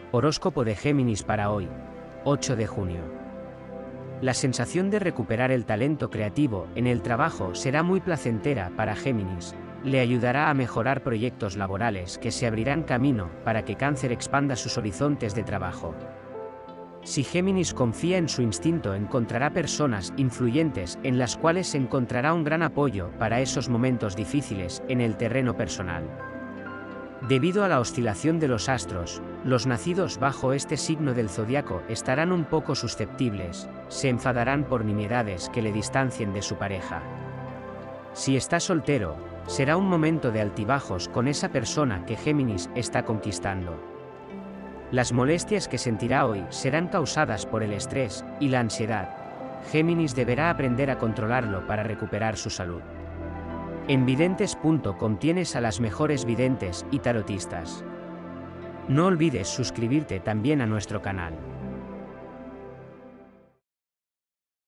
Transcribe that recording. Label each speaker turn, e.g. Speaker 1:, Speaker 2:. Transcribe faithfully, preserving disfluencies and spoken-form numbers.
Speaker 1: Horóscopo de Géminis para hoy, ocho de junio. La sensación de recuperar el talento creativo en el trabajo será muy placentera para Géminis. Le ayudará a mejorar proyectos laborales que se abrirán camino para que Cáncer expanda sus horizontes de trabajo. Si Géminis confía en su instinto, encontrará personas influyentes en las cuales encontrará un gran apoyo para esos momentos difíciles en el terreno personal. Debido a la oscilación de los astros, los nacidos bajo este signo del zodiaco estarán un poco susceptibles, se enfadarán por nimiedades que le distancien de su pareja. Si está soltero, será un momento de altibajos con esa persona que Géminis está conquistando. Las molestias que sentirá hoy serán causadas por el estrés y la ansiedad. Géminis deberá aprender a controlarlo para recuperar su salud. En videntes punto com tienes a las mejores videntes y tarotistas. No olvides suscribirte también a nuestro canal.